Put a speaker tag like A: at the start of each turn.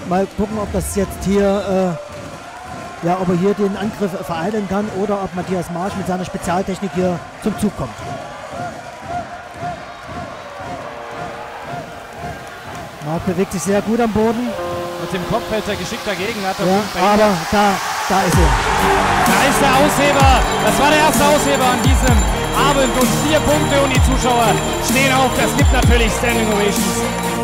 A: Mal gucken, ob das jetzt hier, ja, ob er hier den Angriff vereiteln kann oder ob Matthias Marsch mit seiner Spezialtechnik hier zum Zug kommt. Marc bewegt sich sehr gut am Boden.
B: Mit dem Kopf hält er geschickt dagegen. Hat er
A: ja, aber da ist er.
B: Da ist der Ausheber. Das war der erste Ausheber an diesem Abend und 4 Punkte und die Zuschauer stehen auf. Das gibt natürlich Standing Ovations.